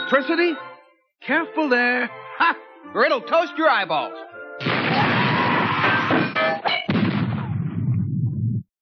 Electricity? Careful there. Ha! Or it'll toast your eyeballs.